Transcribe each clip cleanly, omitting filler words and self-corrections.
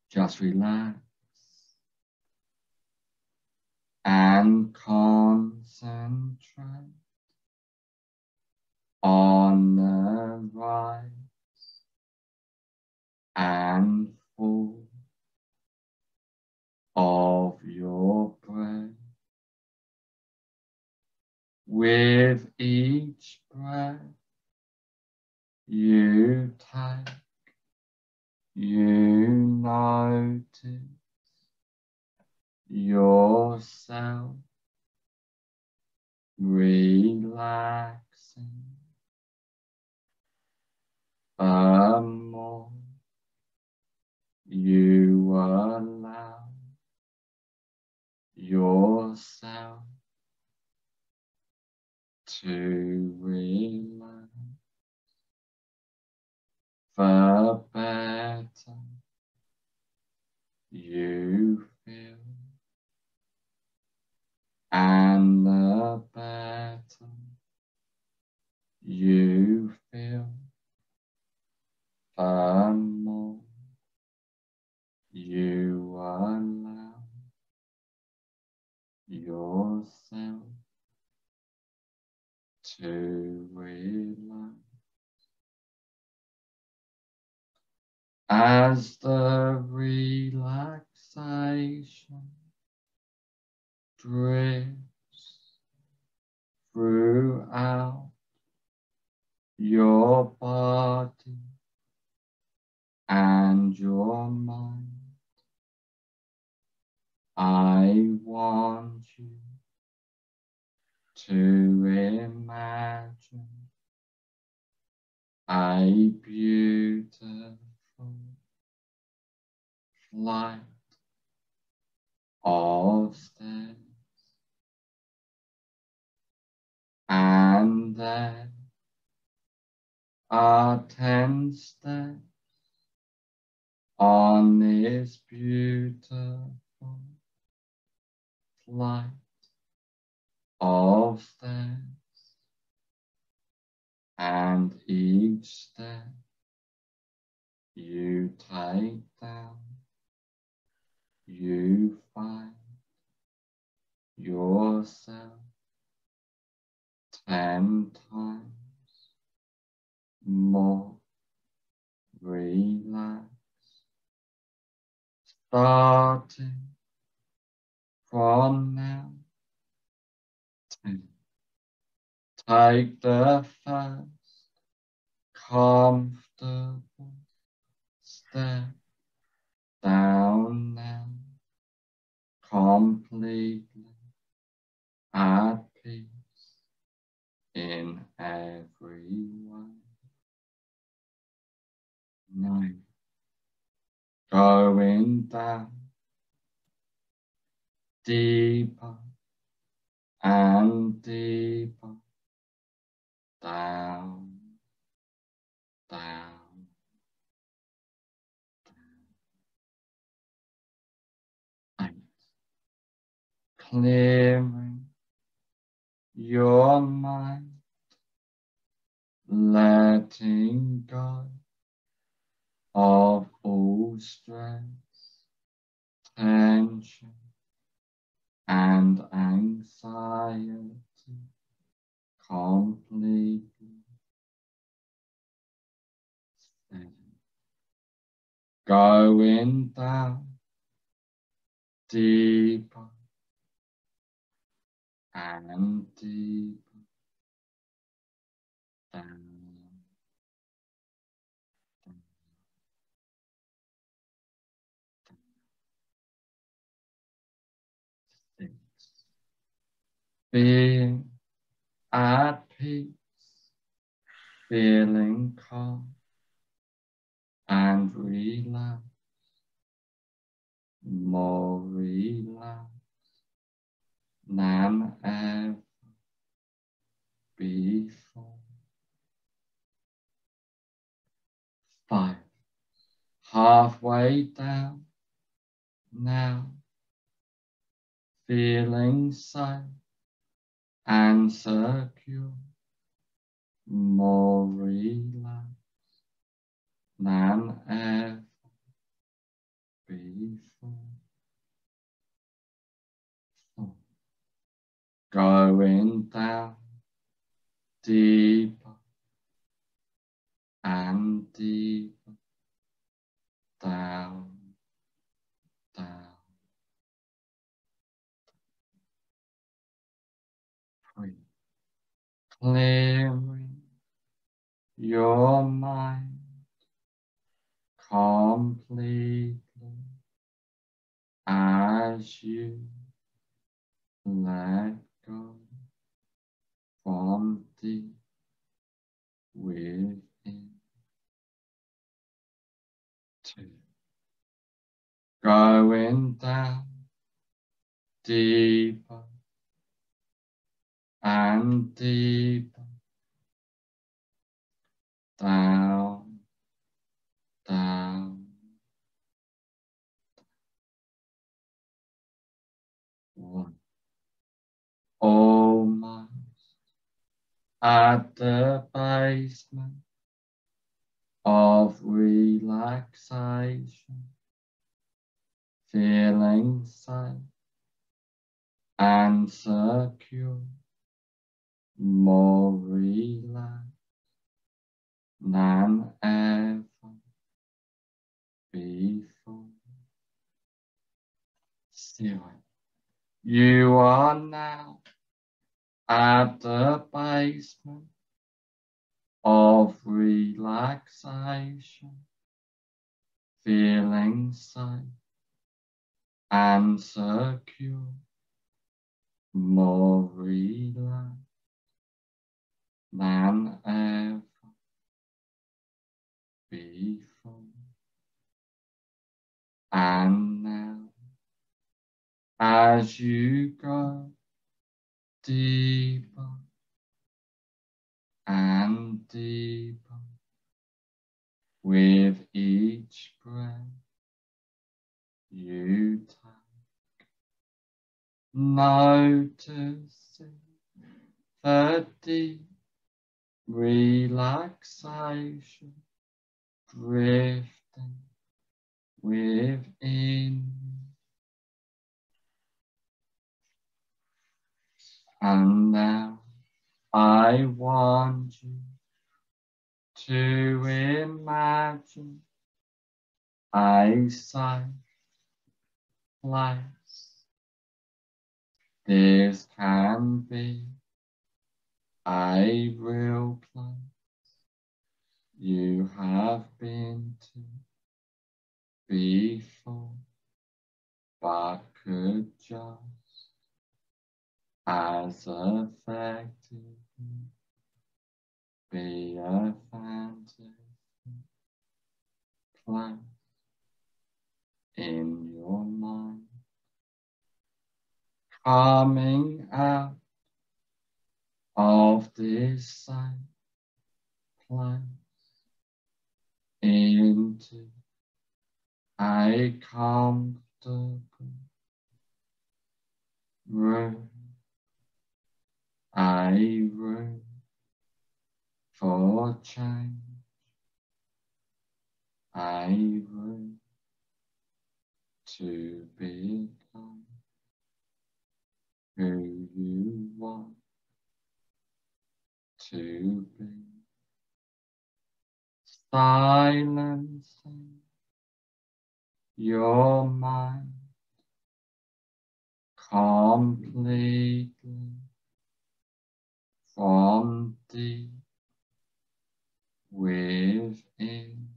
Just relax and concentrate on the rise and fall of your breath. With each breath you take, you notice yourself relaxing. The more you allow yourself to relax, the better you feel, and the better you feel, the more you allow yourself to relax. As the relaxation drifts throughout your body and your mind, I want you to imagine a beautiful flight of stairs, and there are 10 steps on this beautiful flight of stairs, and each step you take down, you find yourself 10 times more relaxed, starting from now. 10. Take the first comfortable step down now, completely at peace in every way. 9. Going down, deeper and deeper, down, down, down. 8. Clearing your mind, letting go of all stress, tension, and anxiety completely. 7. Going down deeper and deeper, down, down, down. 6. Being at peace, feeling calm and relaxed, more relaxed than ever before. 5. Halfway down now, feeling safe and secure, more relaxed than ever before. going down deeper and deeper, down, down. Breathe. Clearing your mind completely as you let go from deep within. 2. Going down deeper and deeper, down, down. 1. Almost at the basement of relaxation, feeling safe and secure, more relaxed than ever before. 0. You are now at the basement of relaxation, feeling safe and secure, more relaxed than ever before. And now, as you go deeper and deeper with each breath you take, noticing the deep relaxation drifting within. And now I want you to imagine a safe place. This can be a real place you have been to before, but could just as effectively be a fantasy place in your mind, coming out of this same place into a comfortable room, a room for change, a room to become who you want to be, silencing your mind completely from deep within,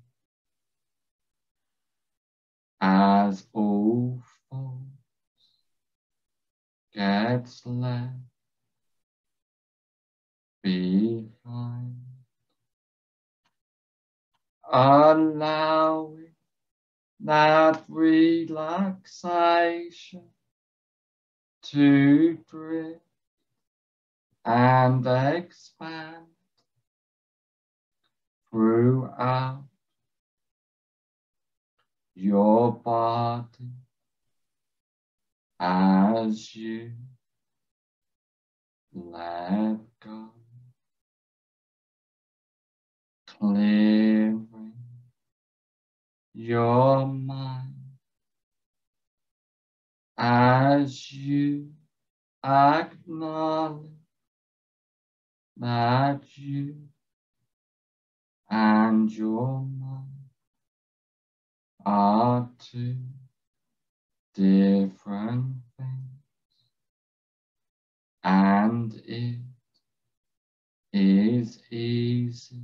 as all thoughts gets left behind, allowing that relaxation to drift and expand throughout your body as you let go, clearing your mind as you acknowledge that you and your mind are two different things, and it is easy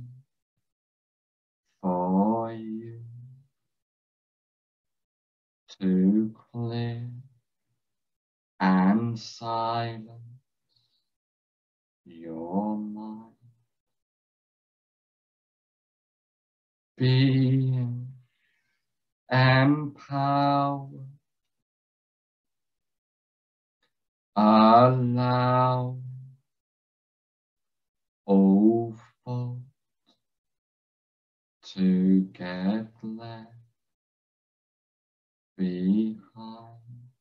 for you to clear and silence your mind, being empowered. Allow all thought to get left behind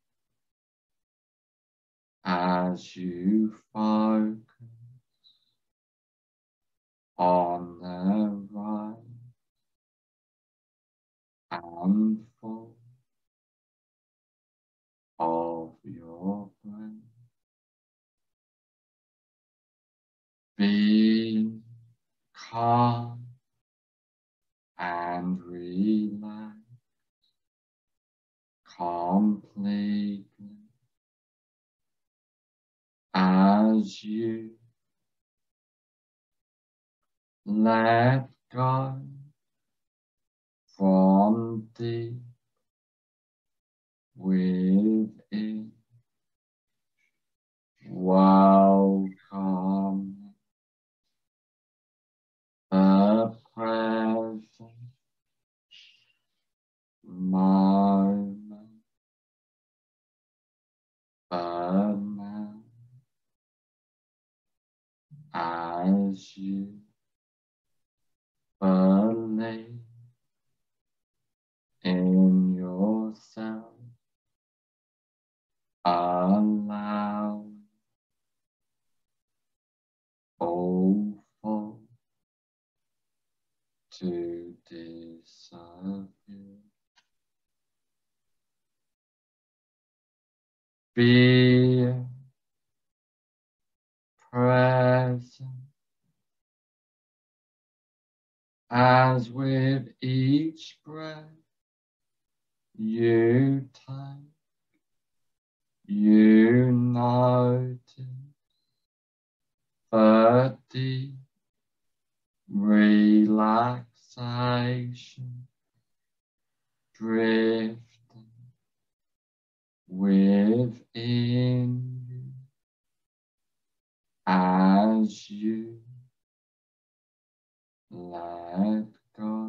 as you focus on the right and full of your breath. Being calm and relaxed completely as you let go from deep within. Welcome the present moment, but now as you believe in yourself, allow all thought to disappear. Be present as with each breath you take, you notice the deep relaxation drifting within you as you let go,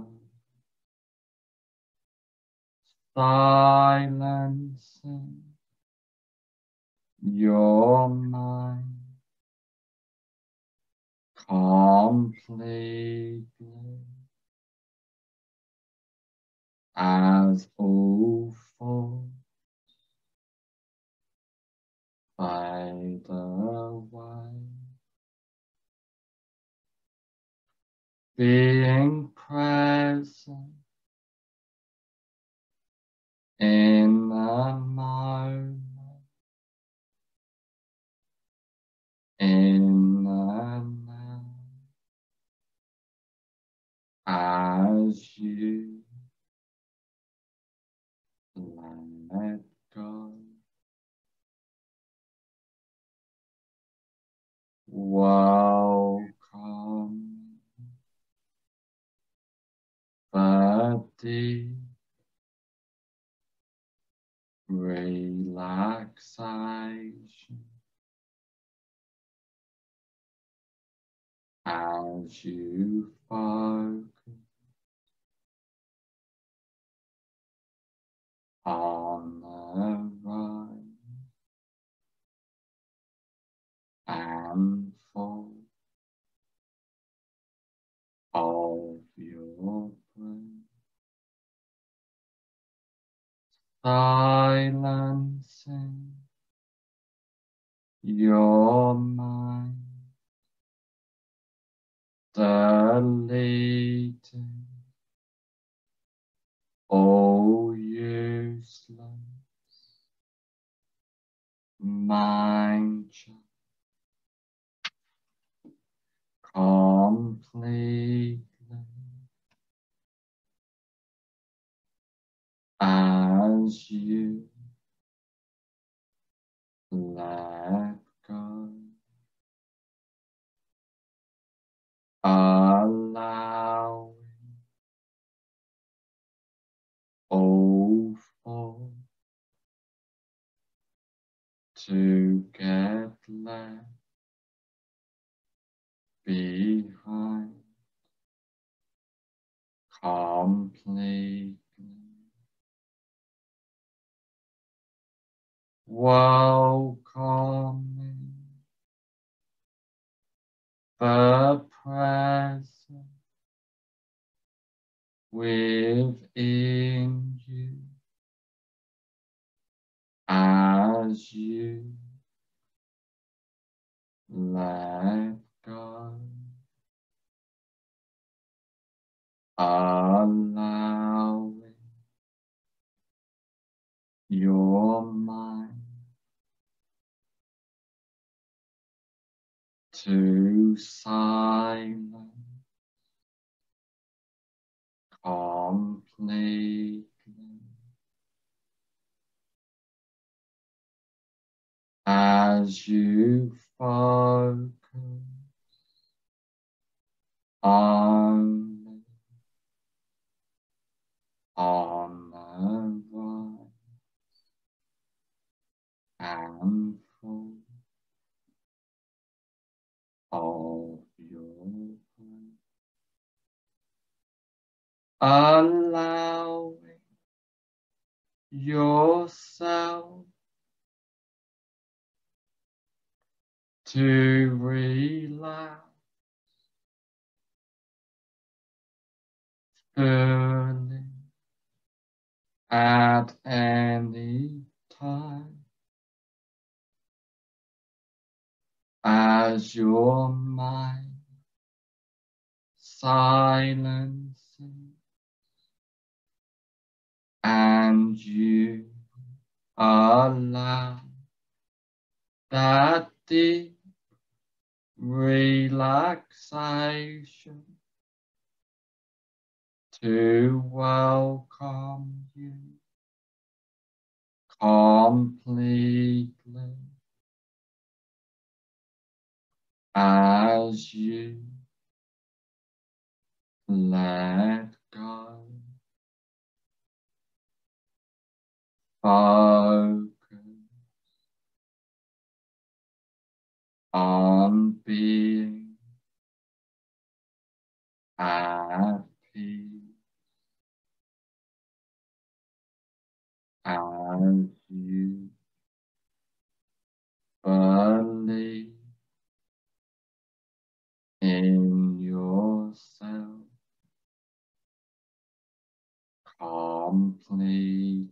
silencing your mind completely as all thoughts fade away. Being present in the moment, in the now, as you let go. Welcome the deep relaxation as you focus on the right and full of your breath, silencing your mind, deleting all useless mind all fall to get left behind completely. Welcoming the present within you as you let go, allowing your mind to silence completely as you focus only on the rise and fall of your breath, allowing yourself to relax fully at any time as your mind silencing and you allow that deep relaxation to welcome you completely as you let go, focus on being at peace as you believe in yourself completely,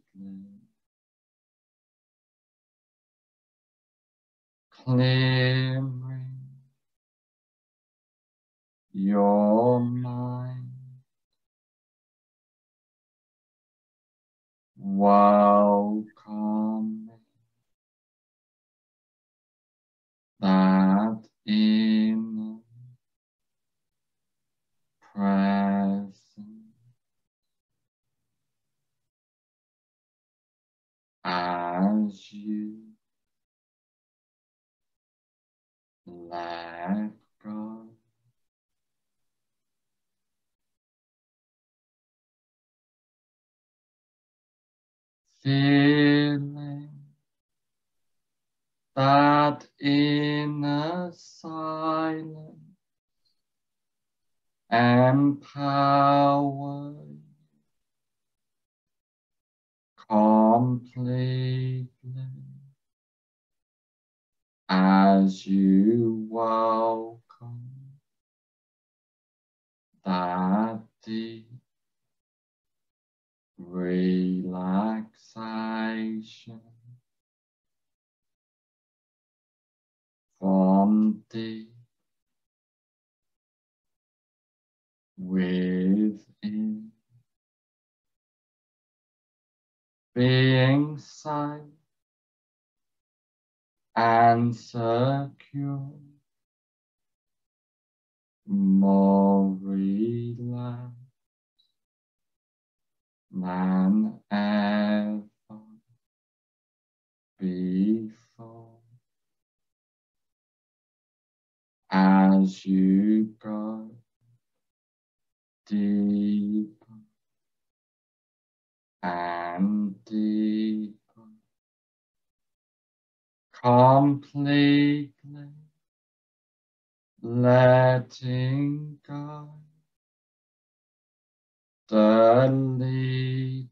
clearing your mind, welcoming that inner presence as you let go, feeling that inner silence empower completely as you welcome that deep relaxation from deep within, being safe and secure, more relaxed than ever before as you go deeper and deeper, completely letting go, deleting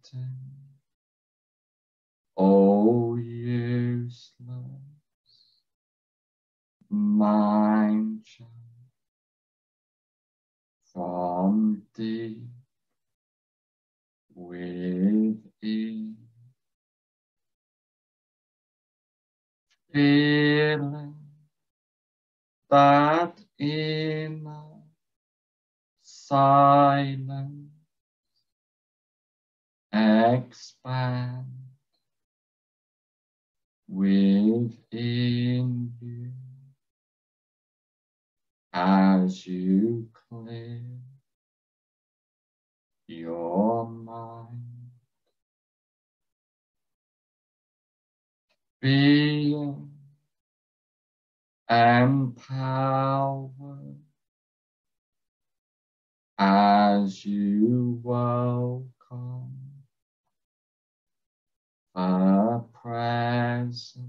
all useless mind chatter from deep within, feeling that inner silence expand within you as you clear your mind, being empowered as you welcome the present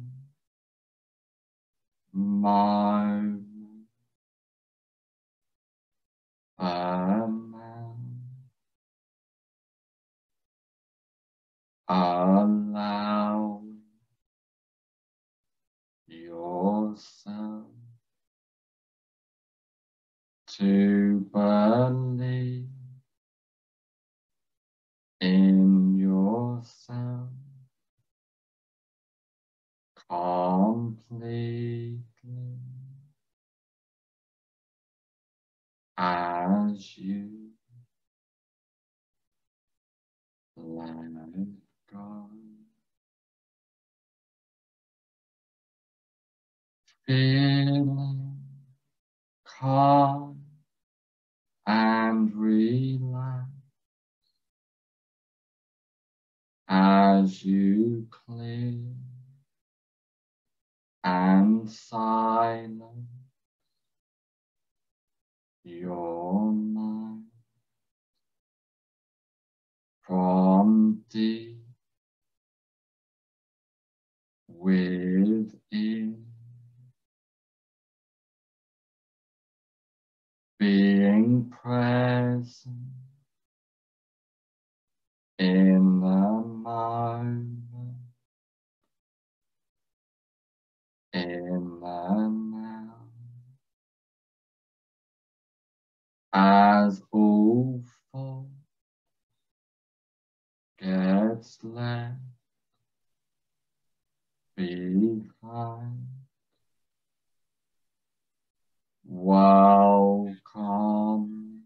moment, allowing yourself to believe in yourself completely as you let go, feeling calm and relaxed as you clear and silence your mind from deep within, being present in the moment, in the now, as all thought gets left behind. Welcome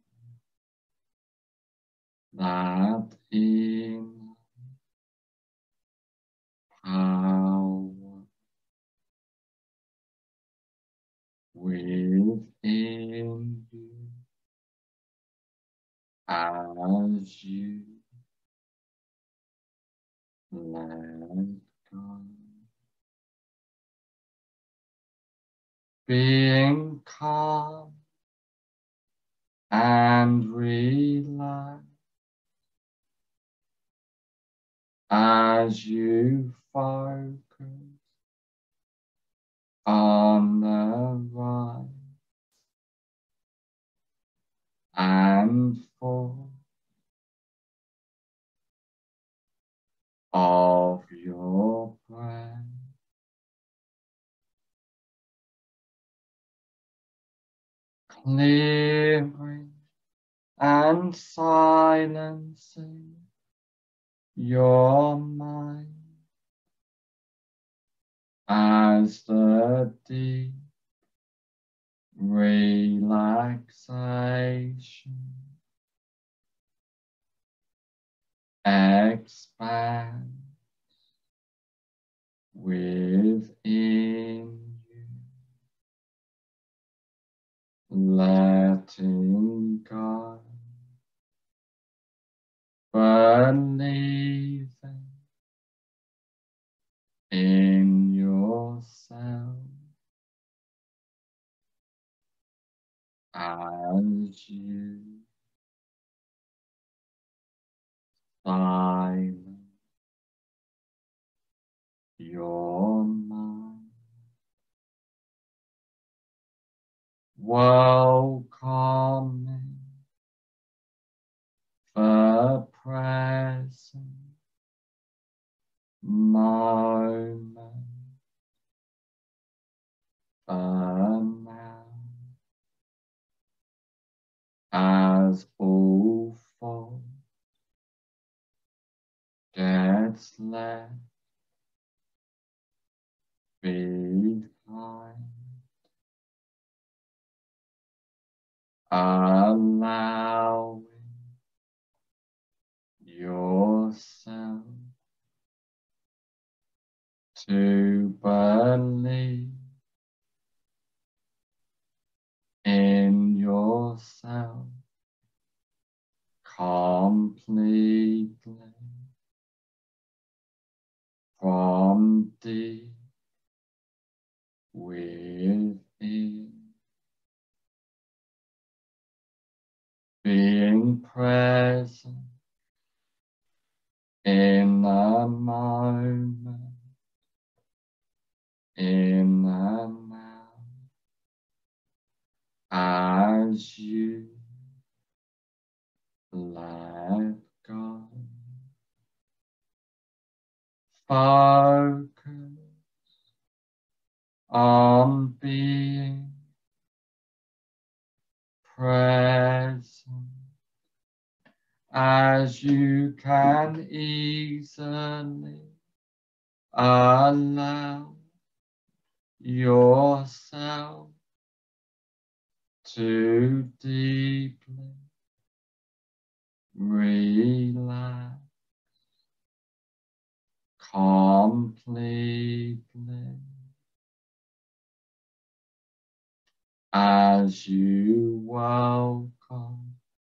that inner power within you as you let go, being calm and relaxed as you focus on the right and forth of your breath, clearing and silencing your mind as the deep relaxation expands within you, letting go, believing in yourself as you silence welcoming the present moment, the now, as all thought gets left behind, allowing yourself to believe in yourself completely from deep within, being present in the moment, in the now, as you let go. Focus on being present as you can easily allow yourself to deeply relax completely as you welcome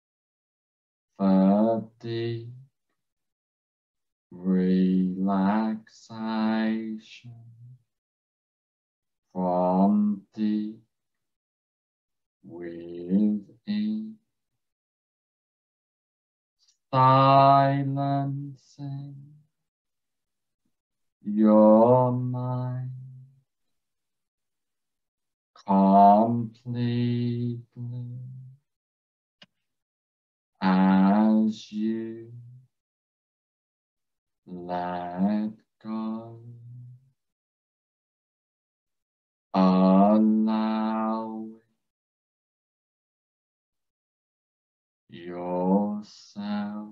the deep relaxation from deep within, silencing your mind completely as you let go, allowing yourself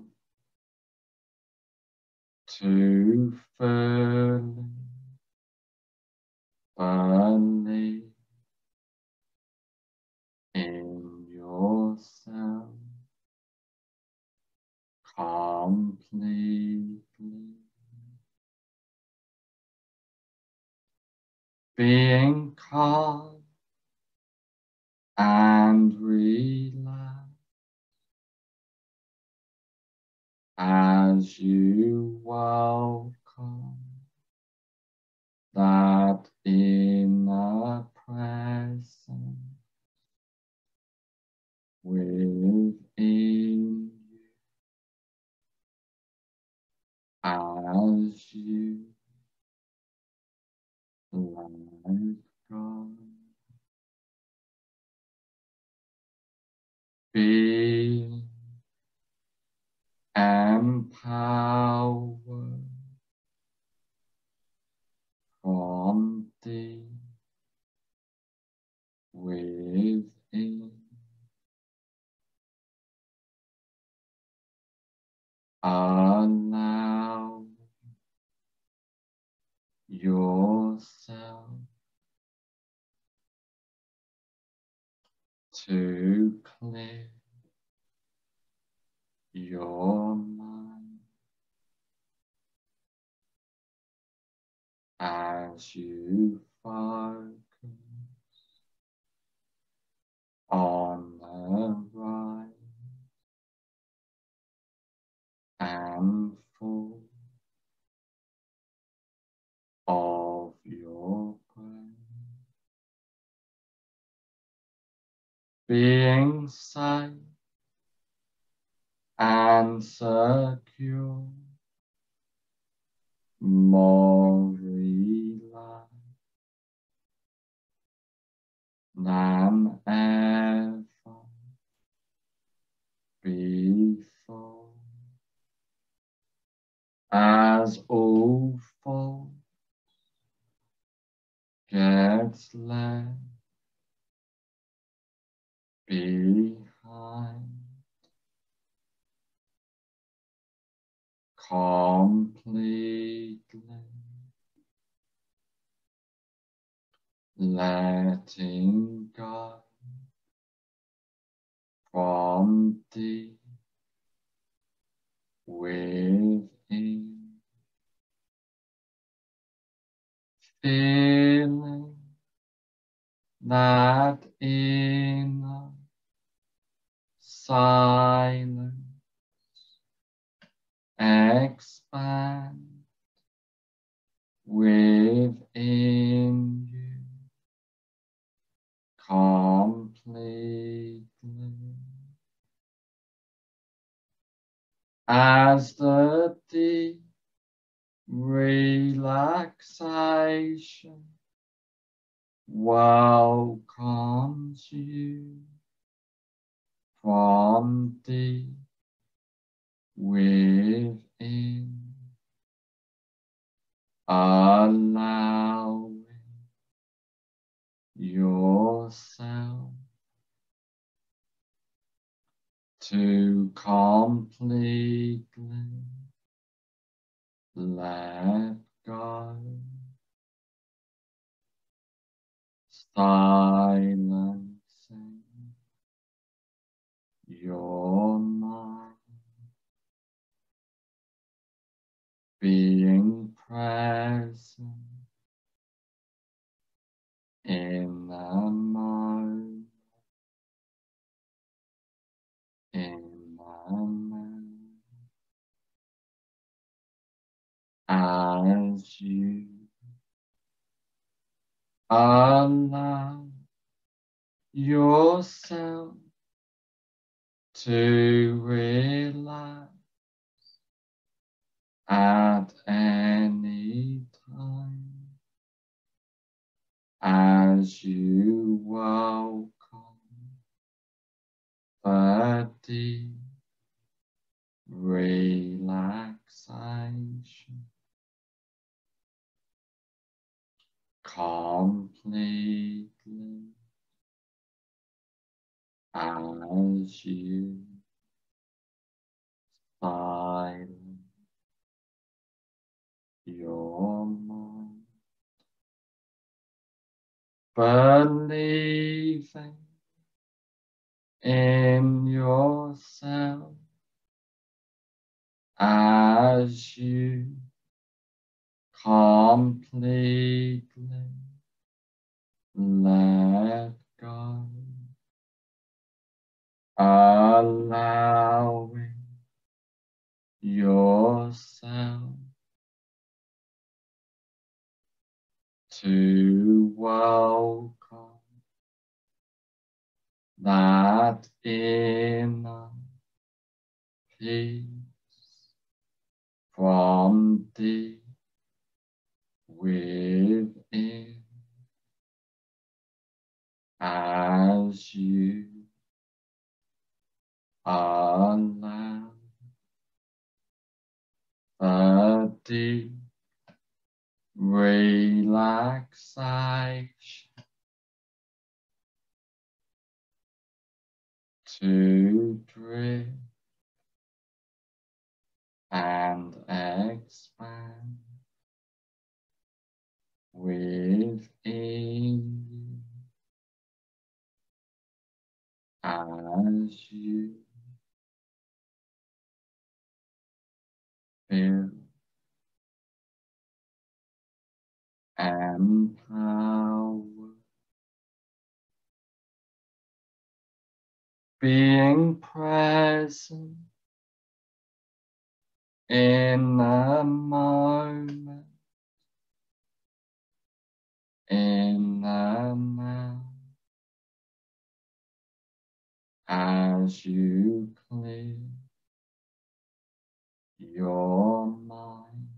to fully believe in yourself completely, being calm and relaxed as you welcome that inner presence within you as you let go. Be empowered from deep within, allow yourself to clear your mind as you focus on the right and full of your brain, being safe and secure, more relaxed than ever as all thoughts get left behind, completely letting go from deep within, feeling that inner silence expand within you completely as the deep relaxation welcomes you from deep within, allowing yourself to completely let go, silencing your mind, being present in the moment, in the moment, as you allow yourself to relax at any time, as you welcome the deep relaxation completely, as you silence your mind, believing in yourself as you completely let go, allowing yourself to welcome that inner peace from deep within, as you allow the deep relaxation to drift and expand within you as you feel empowered, being present in the moment, in the now, as you clear your mind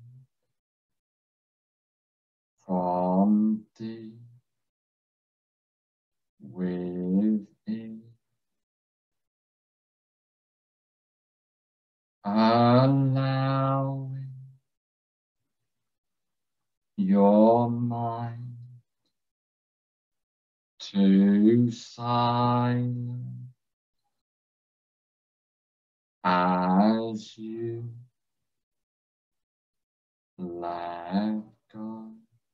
from deep within, allowing your mind to silence as you let go.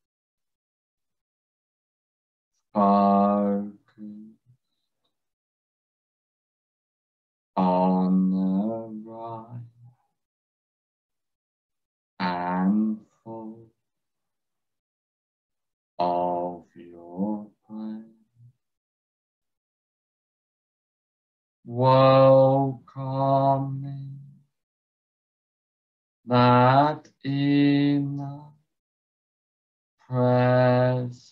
Focus on the right and full of your breath. Welcoming that inner presence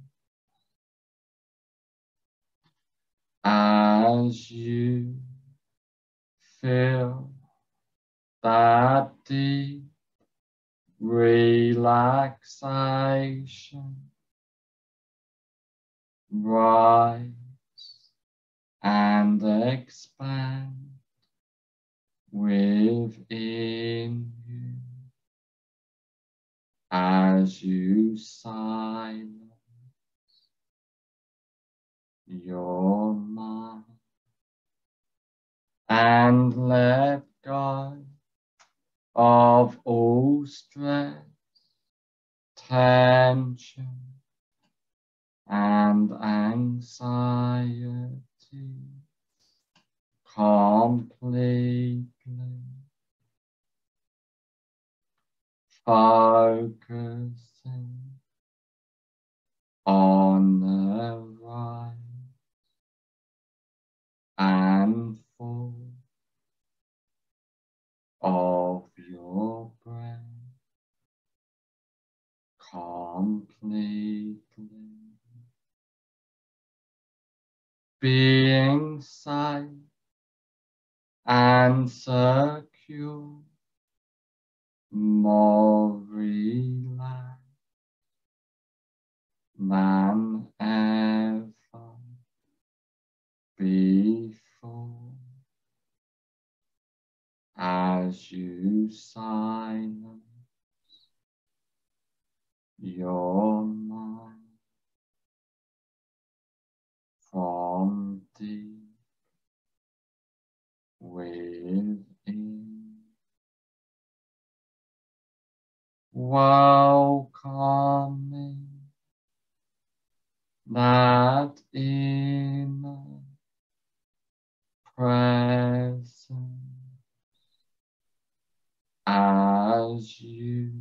as you feel that deep relaxation rise and expand within you as you silence your mind and let go of all stress, tension, and anxiety completely, focusing on the right and full of your breath completely, being safe and secure, more relaxed than ever before as you silence your mind from deep within, welcoming that inner presence as you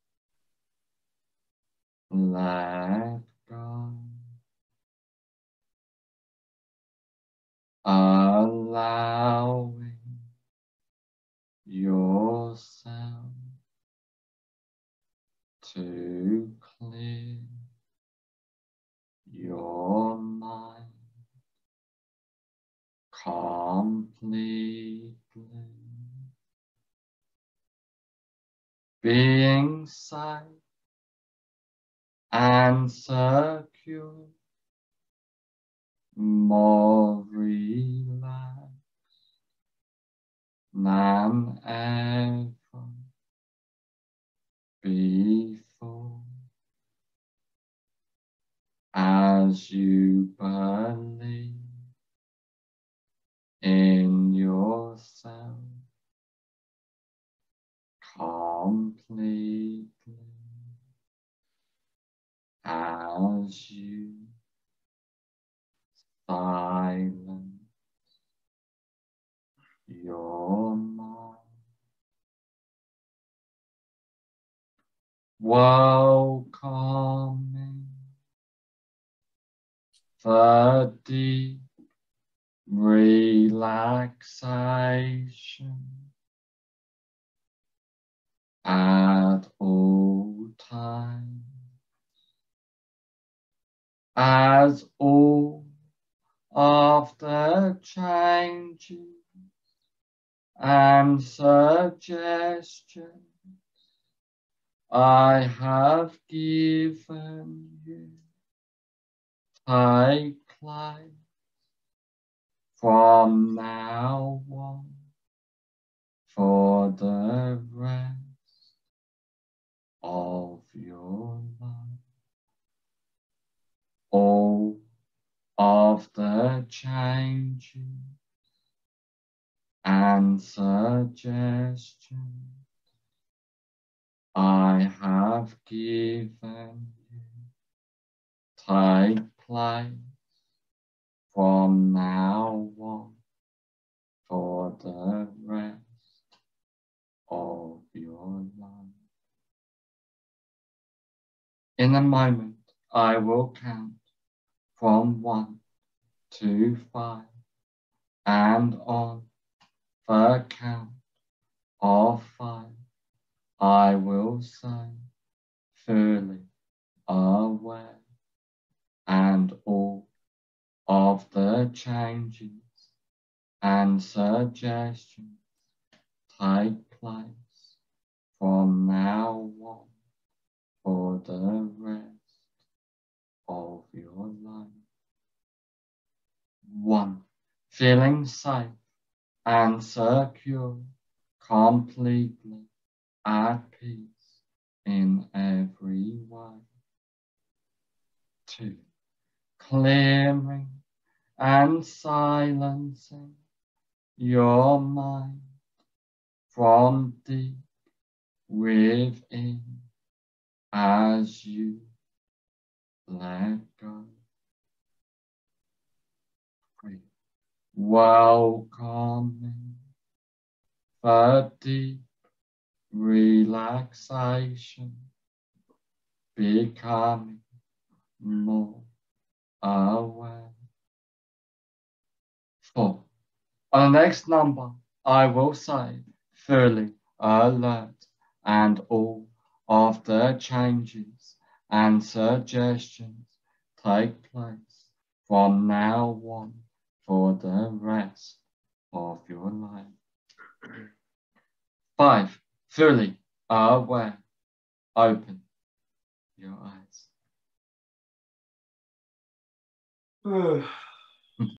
let go, allowing yourself to clear your mind completely, being safe and secure, more relaxed than ever before as you believe in yourself completely as you silence your mind, welcoming the deep relaxation at all times as all of the changes and suggestions I have given you take place from now on for the rest of your life. All of the changes and suggestions I have given you take place from now on for the rest of your life. In a moment, I will count from 1 to 5, and on the count of 5, I will say, fully aware, and all of the changes and suggestions take place from now on for the rest of your life. 1. Feeling safe and secure, completely at peace in every way. 2. Clearing and silencing your mind from deep within as you let go. 3. Welcoming the deep relaxation, becoming more aware. 4. On the next number, I will say, fully alert, and all of the changes and suggestions take place from now on for the rest of your life. 5. Fully aware. Open your eyes.